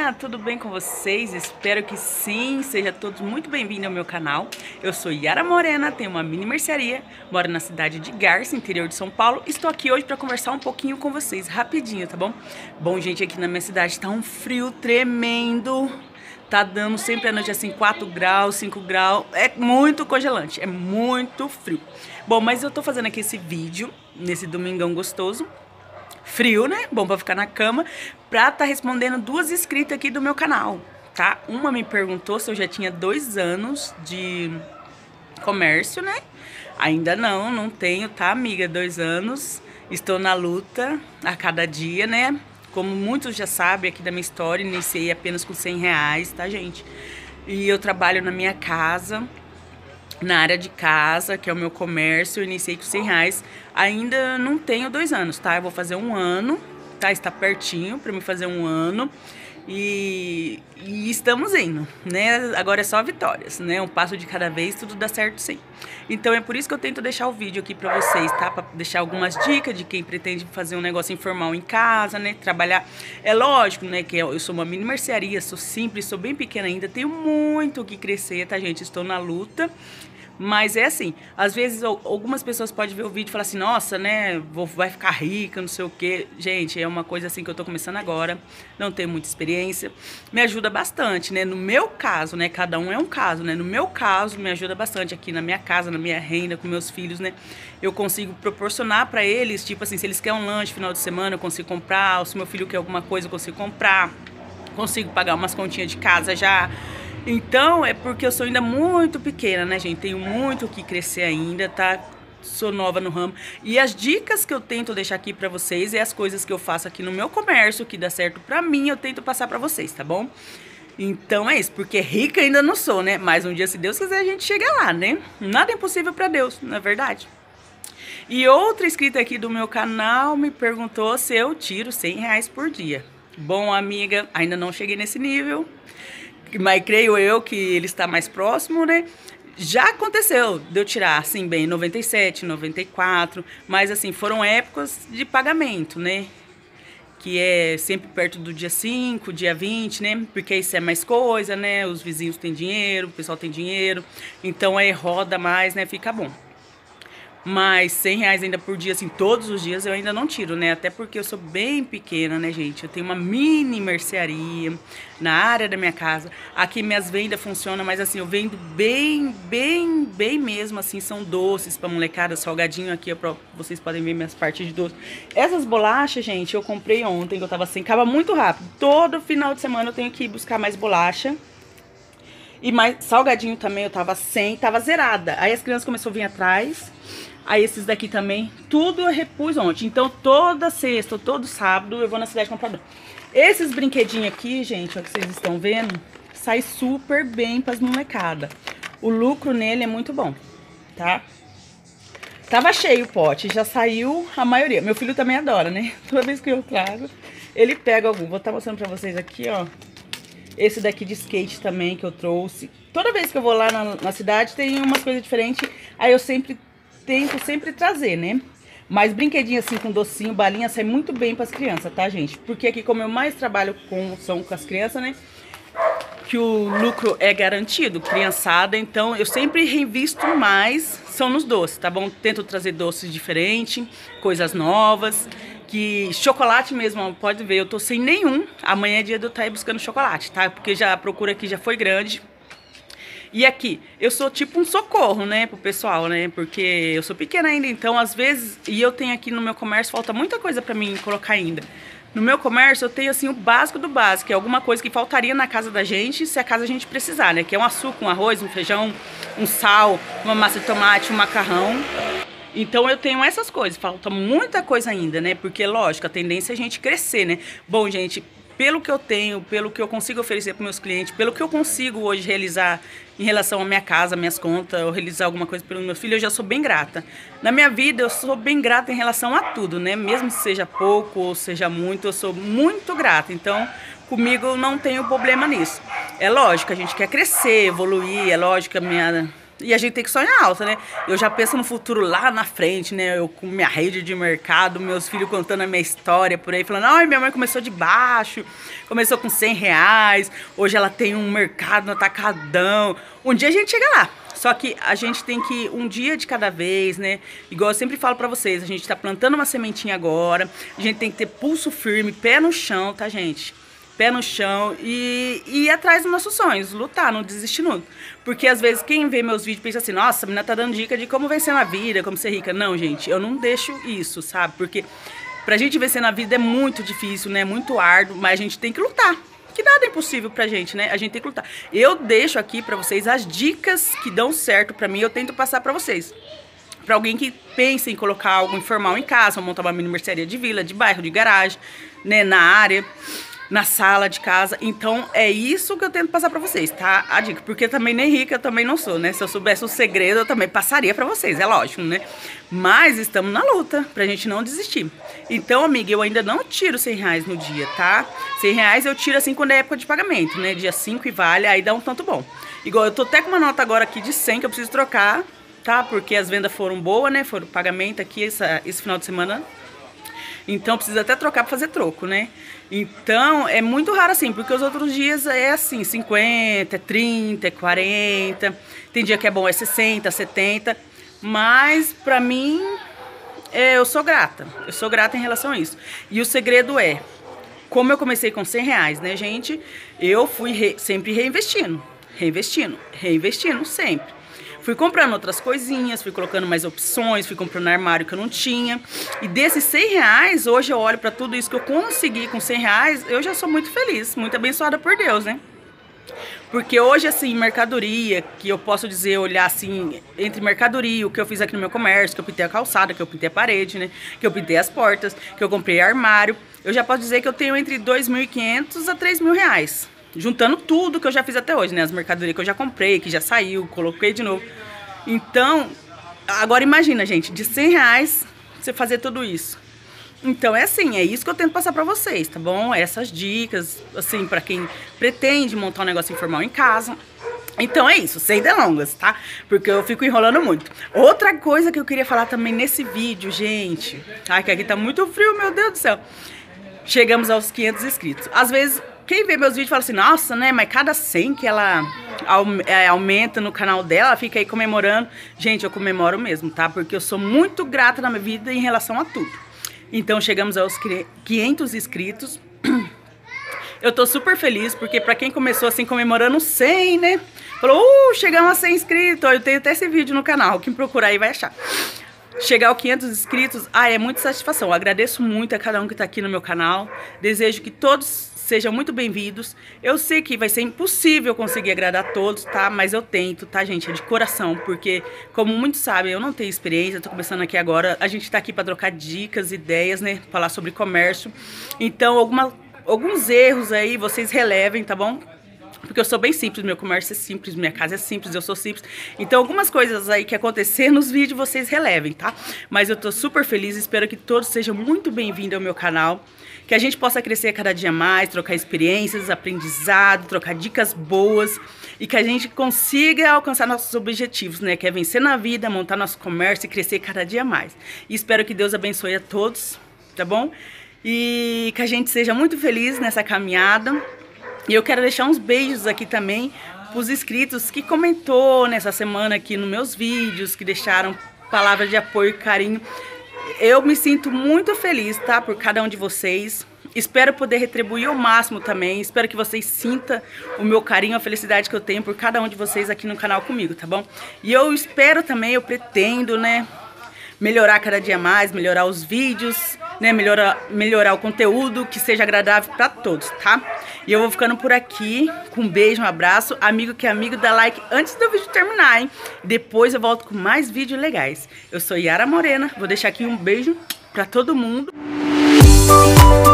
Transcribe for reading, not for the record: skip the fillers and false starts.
galerinha, tudo bem com vocês? Espero que sim, sejam todos muito bem-vindos ao meu canal. Eu sou Yara Morena, tenho uma mini mercearia, moro na cidade de Garça, interior de São Paulo. Estou aqui hoje para conversar um pouquinho com vocês, rapidinho, tá bom? Bom, gente, aqui na minha cidade tá um frio tremendo. Tá dando sempre à noite assim 4 graus, 5 graus, é muito congelante, é muito frio. Bom, mas eu tô fazendo aqui esse vídeo, nesse domingão gostoso, frio, né? Bom pra ficar na cama, pra tá respondendo duas inscritas aqui do meu canal, tá? Uma me perguntou se eu já tinha 2 anos de comércio, né? Ainda não tenho, tá, amiga? 2 anos, estou na luta a cada dia, né? Como muitos já sabem aqui da minha história, iniciei apenas com R$100, tá, gente? E eu trabalho na minha casa, na área de casa, que é o meu comércio. Eu iniciei com R$100. Ainda não tenho 2 anos, tá? Eu vou fazer 1 ano, tá? Está pertinho pra me fazer 1 ano. E estamos indo, né? Agora é só vitórias, né? Um passo de cada vez, tudo dá certo sim. Então é por isso que eu tento deixar o vídeo aqui pra vocês, tá? Pra deixar algumas dicas de quem pretende fazer um negócio informal em casa, né? Trabalhar. É lógico, né? Que eu sou uma mini mercearia, sou simples, sou bem pequena ainda, tenho muito o que crescer, tá, gente? Estou na luta. Mas é assim, às vezes algumas pessoas podem ver o vídeo e falar assim, nossa, né, vai ficar rica, não sei o quê. Gente, é uma coisa assim que eu tô começando agora, não tenho muita experiência. Me ajuda bastante, né, no meu caso, né, cada um é um caso, né, no meu caso me ajuda bastante aqui na minha casa, na minha renda, com meus filhos, né. Eu consigo proporcionar pra eles, tipo assim, se eles querem um lanche no final de semana, eu consigo comprar, ou se meu filho quer alguma coisa, eu consigo comprar, consigo pagar umas continhas de casa já. Então, é porque eu sou ainda muito pequena, né, gente? Tenho muito o que crescer ainda, tá? Sou nova no ramo. E as dicas que eu tento deixar aqui pra vocês é as coisas que eu faço aqui no meu comércio, que dá certo pra mim, eu tento passar pra vocês, tá bom? Então é isso, porque rica ainda não sou, né? Mas um dia, se Deus quiser, a gente chega lá, né? Nada é impossível pra Deus, não é verdade? E outra inscrita aqui do meu canal me perguntou se eu tiro R$100 por dia. Bom, amiga, ainda não cheguei nesse nível, mas creio eu que ele está mais próximo, né? Já aconteceu de eu tirar, assim, bem, 97, 94, mas assim, foram épocas de pagamento, né? Que é sempre perto do dia 5, dia 20, né? Porque isso é mais coisa, né? Os vizinhos têm dinheiro, o pessoal tem dinheiro, então aí roda mais, né? Fica bom. Mas R$100 ainda por dia, assim, todos os dias eu ainda não tiro, né? Até porque eu sou bem pequena, né, gente? Eu tenho uma mini mercearia na área da minha casa. Aqui minhas vendas funcionam, mas assim, eu vendo bem mesmo, assim, são doces pra molecada, salgadinho aqui, ó, vocês podem ver minhas partes de doce. Essas bolachas, gente, eu comprei ontem, que eu tava sem, acaba muito rápido. Todo final de semana eu tenho que ir buscar mais bolacha. E mais salgadinho também eu tava sem, tava zerada. Aí as crianças começaram a vir atrás. Aí esses daqui também, tudo eu repus ontem. Então toda sexta, todo sábado eu vou na cidade comprar. Esses brinquedinhos aqui, gente, ó, que vocês estão vendo, sai super bem pras molecadas. O lucro nele é muito bom, tá? Tava cheio o pote, já saiu a maioria. Meu filho também adora, né? Toda vez que eu trago, ele pega algum. Vou estar mostrando pra vocês aqui, ó. Esse daqui de skate também que eu trouxe. Toda vez que eu vou lá na cidade tem umas coisas diferentes. Aí eu tento trazer, né? Mas brinquedinho assim com docinho, balinha, sai muito bem pras crianças, tá, gente? Porque aqui como eu mais trabalho são com as crianças, né? Que o lucro é garantido, criançada. Então eu sempre reinvisto mais, são nos doces, tá bom? Tento trazer doces diferentes, coisas novas. Que chocolate mesmo, pode ver, eu tô sem nenhum. Amanhã é dia de eu estar aí buscando chocolate, tá? Porque já a procura aqui já foi grande. E aqui, eu sou tipo um socorro, né, pro pessoal, né? Porque eu sou pequena ainda, então às vezes... E eu tenho aqui no meu comércio, falta muita coisa pra mim colocar ainda. No meu comércio eu tenho assim o básico do básico, que é alguma coisa que faltaria na casa da gente, se a casa a gente precisar, né? Que é um açúcar, um arroz, um feijão, um sal, uma massa de tomate, um macarrão. Então eu tenho essas coisas, falta muita coisa ainda, né? Porque, lógico, a tendência é a gente crescer, né? Bom, gente, pelo que eu tenho, pelo que eu consigo oferecer para meus clientes, pelo que eu consigo hoje realizar em relação à minha casa, minhas contas, ou realizar alguma coisa pelo meu filho, eu já sou bem grata. Na minha vida, eu sou bem grata em relação a tudo, né? Mesmo se seja pouco ou seja muito, eu sou muito grata. Então, comigo não tenho problema nisso. É lógico, a gente quer crescer, evoluir, é lógico, E a gente tem que sonhar alto, né? Eu já penso no futuro lá na frente, né? Eu com minha rede de mercado, meus filhos contando a minha história por aí, falando, ai, minha mãe começou de baixo, começou com R$100, hoje ela tem um mercado no atacadão. Um dia a gente chega lá. Só que a gente tem que um dia de cada vez, né? Igual eu sempre falo pra vocês, a gente tá plantando uma sementinha agora, a gente tem que ter pulso firme, pé no chão, tá, gente? Pé no chão e ir atrás dos nossos sonhos, lutar, não desistir nunca. Porque às vezes quem vê meus vídeos pensa assim, nossa, a menina tá dando dica de como vencer na vida, como ser rica. Não, gente, eu não deixo isso, sabe? Porque pra gente vencer na vida é muito difícil, né? Muito árduo, mas a gente tem que lutar. Que nada é impossível pra gente, né? A gente tem que lutar. Eu deixo aqui pra vocês as dicas que dão certo pra mim, eu tento passar pra vocês. Pra alguém que pensa em colocar algo informal em casa, montar uma mini mercearia de vila, de bairro, de garagem, né? Na área, na sala de casa. Então é isso que eu tento passar pra vocês, tá? A dica, porque também nem rica eu também não sou, né? Se eu soubesse o segredo eu também passaria pra vocês, é lógico, né? Mas estamos na luta pra gente não desistir. Então, amiga, eu ainda não tiro R$100 no dia, tá? R$100 eu tiro assim quando é época de pagamento, né? Dia 5 e vale, aí dá um tanto bom. Igual eu tô até com uma nota agora aqui de 100 que eu preciso trocar, tá? Porque as vendas foram boas, né? Foram pagamento aqui esse final de semana. Então precisa até trocar pra fazer troco, né? Então é muito raro assim, porque os outros dias é assim, 50, 30, 40. Tem dia que é bom, é 60, 70. Mas pra mim, eu sou grata. Eu sou grata em relação a isso. E o segredo é, como eu comecei com R$100, né, gente? Eu fui sempre reinvestindo sempre. Fui comprando outras coisinhas, fui colocando mais opções, fui comprando armário que eu não tinha. E desses R$100, hoje eu olho pra tudo isso que eu consegui com R$100, eu já sou muito feliz, muito abençoada por Deus, né? Porque hoje, assim, mercadoria, que eu posso dizer, olhar assim, entre mercadoria, o que eu fiz aqui no meu comércio, que eu pintei a calçada, que eu pintei a parede, né? Que eu pintei as portas, que eu comprei armário. Eu já posso dizer que eu tenho entre R$2.500 a R$3.000. Juntando tudo que eu já fiz até hoje, né? As mercadorias que eu já comprei, que já saiu, coloquei de novo. Então, agora imagina, gente, de R$100 você fazer tudo isso. Então é assim, é isso que eu tento passar pra vocês, tá bom? Essas dicas, assim, pra quem pretende montar um negócio informal em casa. Então é isso, sem delongas, tá? Porque eu fico enrolando muito. Outra coisa que eu queria falar também nesse vídeo, gente. Ai, que aqui tá muito frio, meu Deus do céu. Chegamos aos 500 inscritos. Às vezes, quem vê meus vídeos fala assim, nossa, né, mas cada 100 que ela aumenta no canal dela, fica aí comemorando. Gente, eu comemoro mesmo, tá? Porque eu sou muito grata na minha vida em relação a tudo. Então, chegamos aos 500 inscritos. Eu tô super feliz, porque pra quem começou assim, comemorando 100, né? Falou, chegamos a 100 inscritos. Eu tenho até esse vídeo no canal, quem procurar aí vai achar. Chegar aos 500 inscritos, é muita satisfação. Eu agradeço muito a cada um que tá aqui no meu canal. Desejo que todos sejam muito bem-vindos. Eu sei que vai ser impossível conseguir agradar a todos, tá? Mas eu tento, tá, gente? É de coração, porque, como muitos sabem, eu não tenho experiência, tô começando aqui agora. A gente tá aqui pra trocar dicas, ideias, né? Falar sobre comércio. Então, alguns erros aí, vocês relevem, tá bom? Porque eu sou bem simples, meu comércio é simples, minha casa é simples, eu sou simples. Então, algumas coisas aí que acontecer nos vídeos, vocês relevem, tá? Mas eu tô super feliz, espero que todos sejam muito bem-vindos ao meu canal. Que a gente possa crescer cada dia mais, trocar experiências, aprendizado, trocar dicas boas. E que a gente consiga alcançar nossos objetivos, né? Que é vencer na vida, montar nosso comércio e crescer cada dia mais. E espero que Deus abençoe a todos, tá bom? E que a gente seja muito feliz nessa caminhada. E eu quero deixar uns beijos aqui também para os inscritos que comentou nessa semana aqui nos meus vídeos, que deixaram palavras de apoio e carinho. Eu me sinto muito feliz, tá? Por cada um de vocês. Espero poder retribuir ao máximo também. Espero que vocês sintam o meu carinho, a felicidade que eu tenho por cada um de vocês aqui no canal comigo, tá bom? E eu espero também, eu pretendo, né? Melhorar cada dia mais, melhorar os vídeos, né? Melhorar o conteúdo, que seja agradável para todos, tá? E eu vou ficando por aqui, com um beijo, um abraço. Amigo que é amigo, dá like antes do vídeo terminar, hein? Depois eu volto com mais vídeos legais. Eu sou Yara Morena, vou deixar aqui um beijo para todo mundo.